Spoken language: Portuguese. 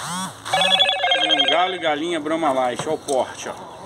Um galo e galinha Brahma Light, olha o porte, ó.